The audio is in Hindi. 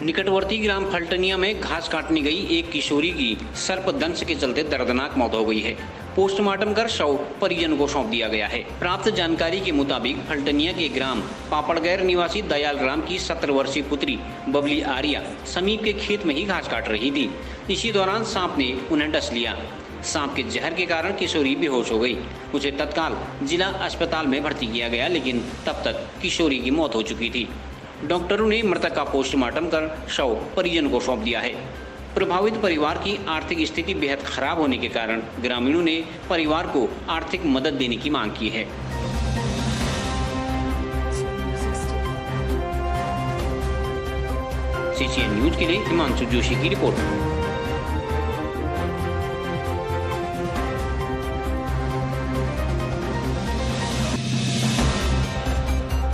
निकटवर्ती ग्राम फलटनिया में घास काटने गई एक किशोरी की सर्पदंश के चलते दर्दनाक मौत हो गई है। पोस्टमार्टम कर शव परिजन को सौंप दिया गया है। प्राप्त जानकारी के मुताबिक फलटनिया के ग्राम पापड़गैर निवासी दयाल राम की 17 वर्षीय पुत्री बबली आर्या समीप के खेत में ही घास काट रही थी। इसी दौरान सांप ने उन्हें डस लिया। सांप के जहर के कारण किशोरी बेहोश हो गई। उसे तत्काल जिला अस्पताल में भर्ती किया गया, लेकिन तब तक किशोरी की मौत हो चुकी थी। डॉक्टरों ने मृतक का पोस्टमार्टम कर शव परिजन को सौंप दिया है। प्रभावित परिवार की आर्थिक स्थिति बेहद खराब होने के कारण ग्रामीणों ने परिवार को आर्थिक मदद देने की मांग की है। CCN न्यूज के लिए हिमांशु जोशी की रिपोर्ट।